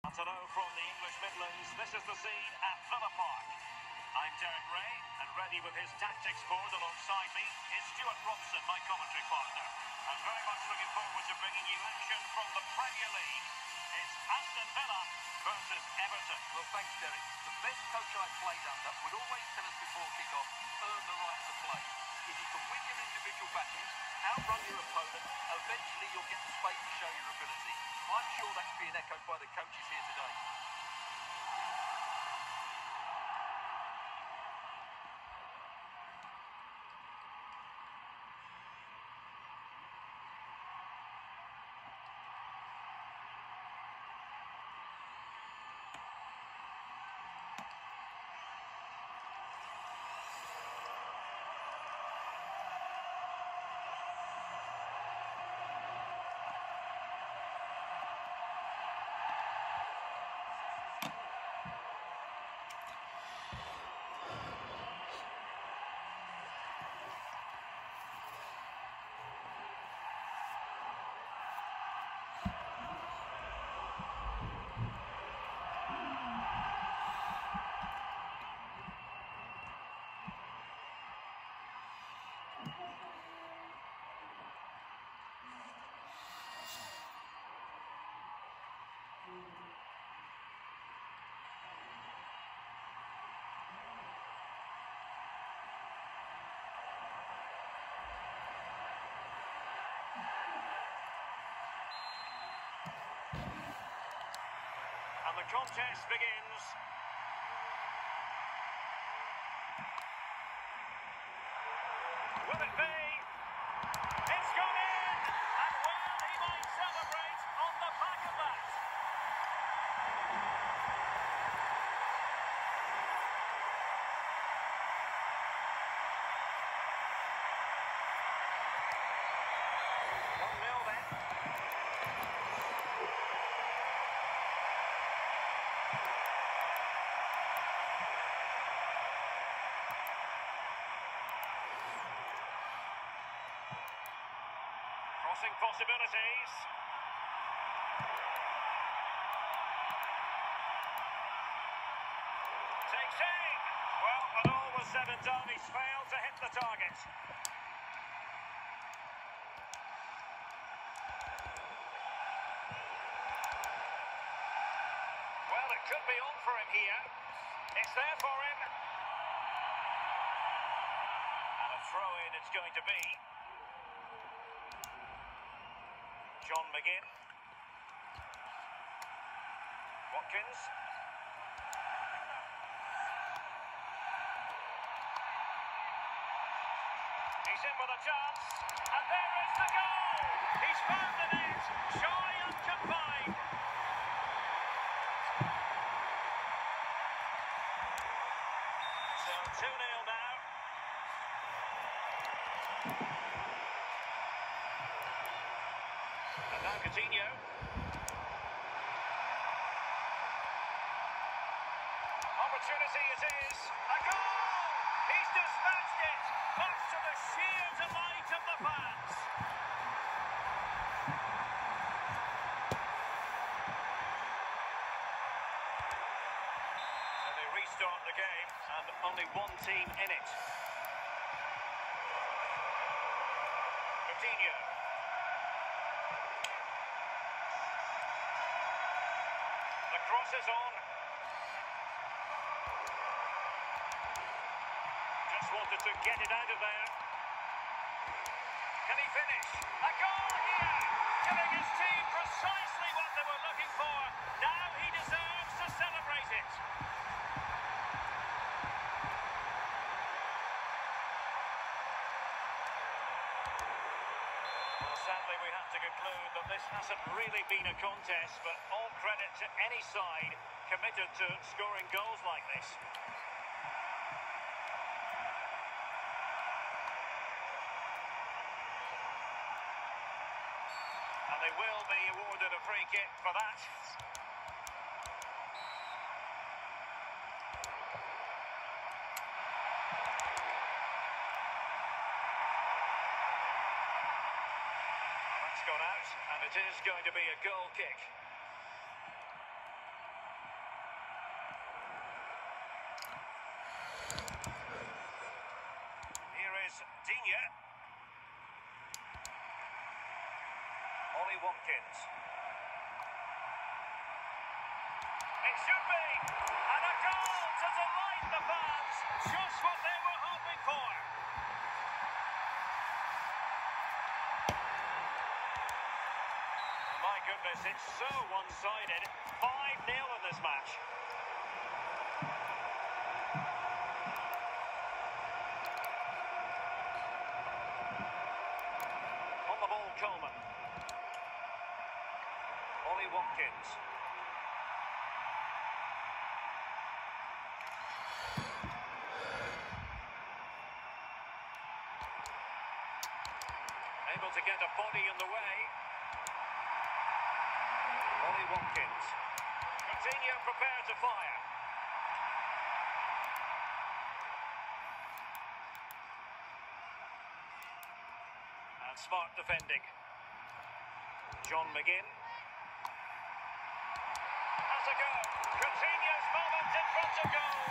Hello from the English Midlands. This is the scene at Villa Park. I'm Derek Ray, and ready with his tactics board alongside me is Stuart Robson, my commentary partner. I'm very much looking forward to bringing you action from the Premier League. It's Aston Villa versus Everton. Well, thanks, Derek. The best coach I've played under would always tell us before kick-off, earn the right to play. If you can win your individual battles, outrun your opponent, eventually you'll get the space to show your ability. I'm sure that's being echoed by the coaches here today. And the contest begins. Will it be? It's gone in! And well, he might celebrate on the back of that. Crossing possibilities. Takes aim. Well, when all was said and done, he's failed to hit the target. Well, it could be on for him here. It's there for him. And a throw-in it's going to be. John McGinn. Watkins. He's in with a chance. And there is the goal! He's found the net, shy and confined. So 2-0 now. And now Coutinho. Opportunity it is. A goal! He's dispatched it. Much to the sheer delight of the fans. So they restart the game and only one team in it. Coutinho. The cross is on. Just wanted to get it out of there. Can he finish? A goal here! Giving his team precisely what they were looking for. Now he deserves to celebrate it. Well, sadly, we have to conclude that this hasn't really been a contest, but all credit to any side committed to scoring goals like this. And they will be awarded a free kick for that. That's gone out, and it is going to be a goal kick. Watkins. It should be! And a goal to delight the fans! Just what they were hoping for! My goodness, it's so one-sided. 5-0 in this match. On the ball, Coleman. Ollie Watkins. Able to get a body in the way. Ollie Watkins. Coutinho prepared to fire. And smart defending. John McGinn. Has a go. Coutinho's moment in front of goal.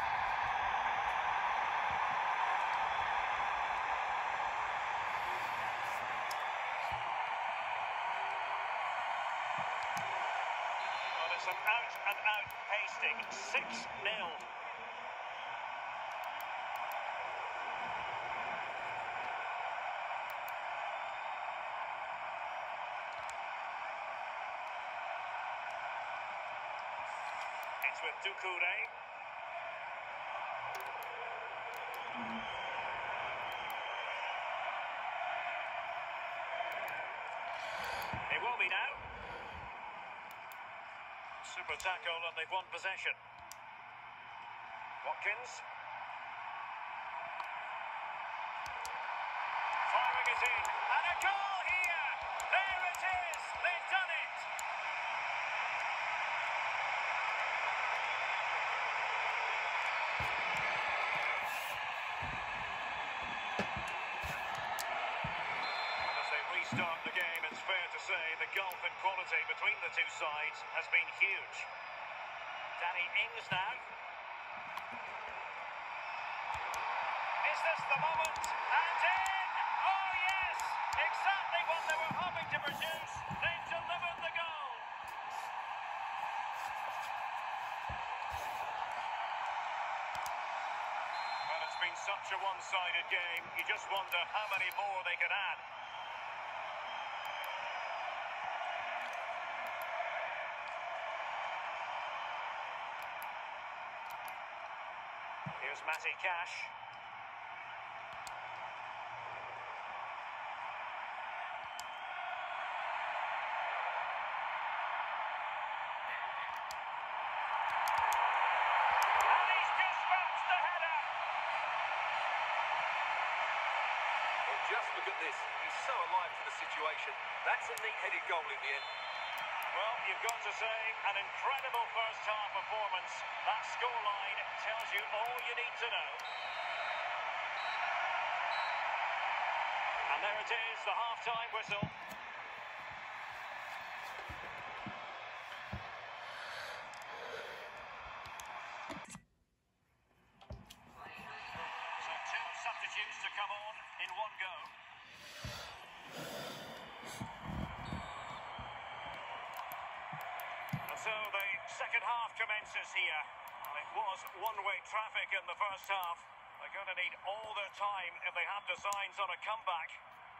Well, it's an out-and-out pasting. 6-0. It's with Doucouré. It will be now. Super tackle and they've won possession. Watkins. Firing it in. And a goal here! There it is! They've done it! Restart the game, it's fair to say the gulf in quality between the two sides has been huge. Danny Ings now. Is this the moment? And in! Oh yes! Exactly what they were hoping to produce. They've delivered the goal. Well, it's been such a one-sided game. You just wonder how many more they could add. Here's Matty Cash. And he's dispatched the header. Well, just look at this. He's so alive to the situation. That's a neat-headed goal in the end. Well, you've got to say, an incredible first-half performance. That scoreline tells you all you need to know. And there it is, the half-time whistle. So two substitutes to come on in one go. So the second half commences here. Well, it was one-way traffic in the first half. They're going to need all their time if they have designs on a comeback.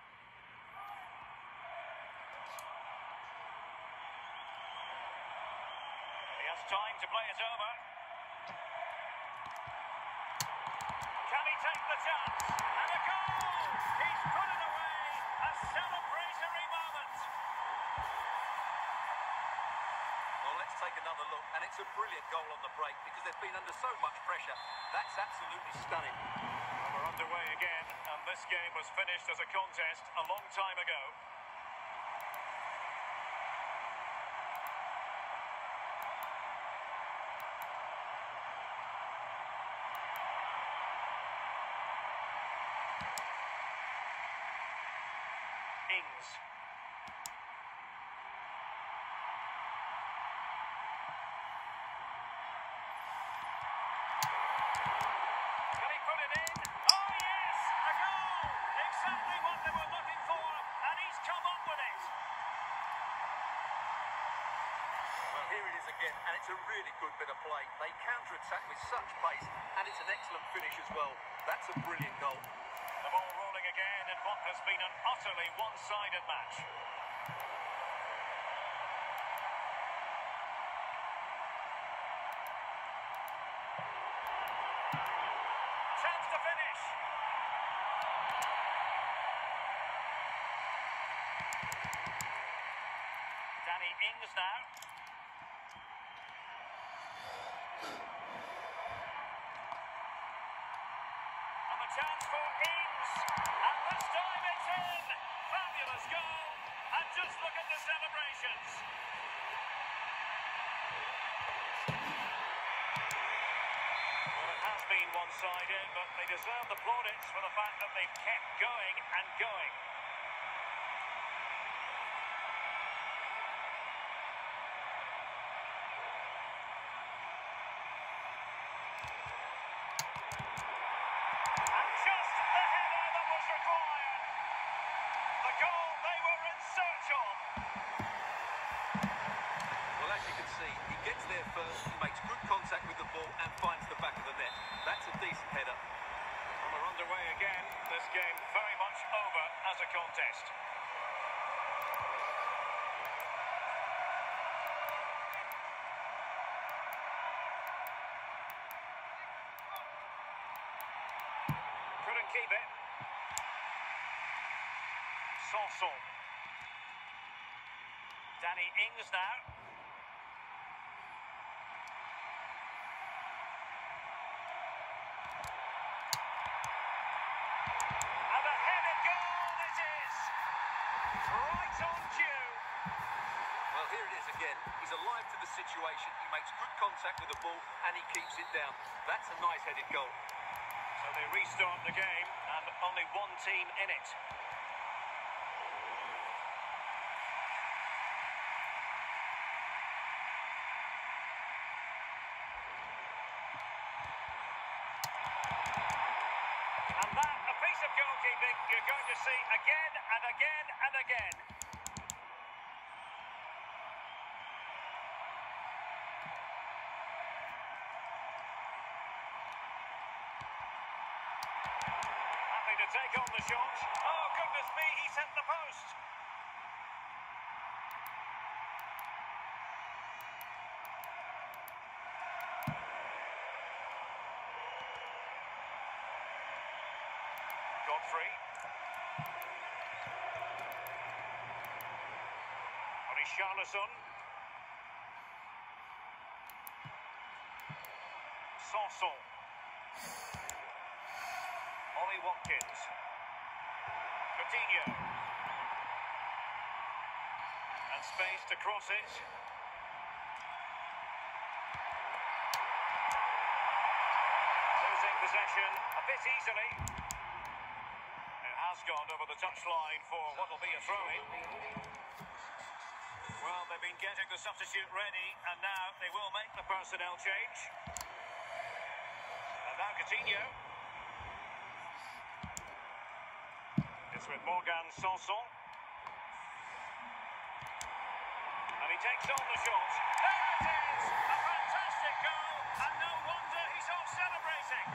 He has time to play it over. Can he take the chance? And a goal! He's put it away! A celebratory moment! Well, let's take another look, and it's a brilliant goal on the break because they've been under so much pressure. That's absolutely stunning. Well, we're underway again, and this game was finished as a contest a long time ago. Ings. Can he put it in? Oh yes! A goal! Exactly what they were looking for, and he's come up with it. again, and it's a really good bit of play. They counter-attack with such pace, and it's an excellent finish as well. That's a brilliant goal. The ball rolling again in what has been an utterly one-sided match. Chance to finish. Danny Ings now. And the chance for Ings. And this time it's in. Fabulous goal. And just look at the celebrations. Well, it has been one-sided, but they deserve the plaudits for the fact that they've kept going and going. And just the header that was required. The goal they were in search of. Well, as you can see, he gets there first, he makes good contact with the ball and finds the back of the net. That's a decent header. And we're underway again. This game very much over as a contest. Couldn't keep it. Sanson. Danny Ings now. And a headed goal it is. Right on cue. Well, here it is again. He's alive to the situation. He makes good contact with the ball and he keeps it down. That's a nice headed goal. So they restart the game and only one team in it. And that, a piece of goalkeeping you're going to see again and again and again. Happy to take on the shot. Oh, goodness me, he sent the post. Godfrey. Richarlison. Sanson. Ollie Watkins. Coutinho. And space to cross it. Losing possession a bit easily. Has gone over the touchline for what will be a throw-in. Well, they've been getting the substitute ready, and now they will make the personnel change. And now Coutinho. It's with Morgan Sanson. And he takes on the shot. There it is! A fantastic goal, and no wonder he's off celebrating.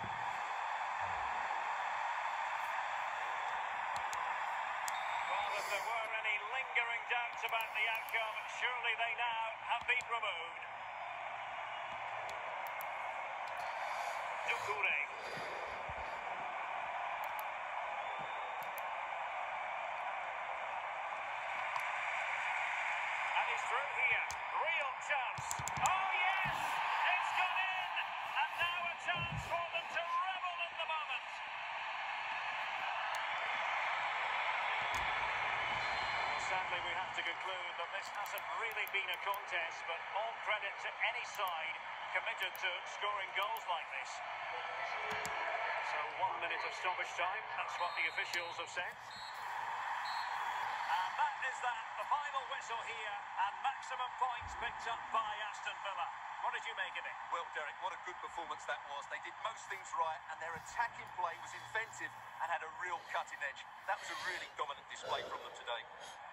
If there were any lingering doubts about the outcome, surely they now have been removed. Doucouré. And he's through here. Real chance. Oh yes! It's gone in! And now a chance for them to revel in the moment. Sadly, we have to conclude that this hasn't really been a contest, but all credit to any side committed to scoring goals like this. So 1 minute of stoppage time, that's what the officials have said. And that is that, the final whistle here, and maximum points picked up by Aston Villa. What did you make of it? Well, Derek, what a good performance that was. They did most things right, and their attacking play was inventive and had a real cutting edge. That was a really dominant display from them today.